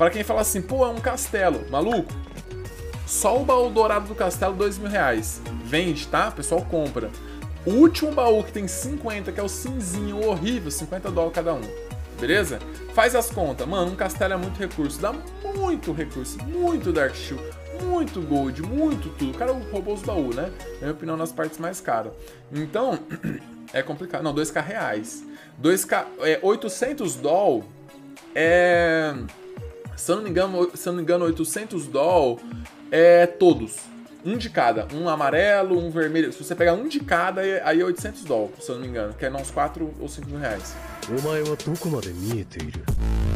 Pra quem fala assim, pô, é um castelo. Maluco, só o baú dourado do castelo, R$2.000. Vende, tá? O pessoal compra. O último baú que tem 50, que é o cinzinho horrível, $50 cada um. Beleza? Faz as contas. Mano, um castelo é muito recurso. Dá muito recurso. Muito Dark Shield. Muito Gold. Muito tudo. O cara roubou os baús, né? Na minha opinião, nas partes mais caras. Então, é complicado. Não, 2k reais. 800 doll é... Se eu não me engano, 800 doll é todos. Um de cada. Um amarelo, um vermelho. Se você pegar um de cada, aí é 800 doll, se eu não me engano. Que é uns 4 ou 5 mil reais. お前はどこまで見えている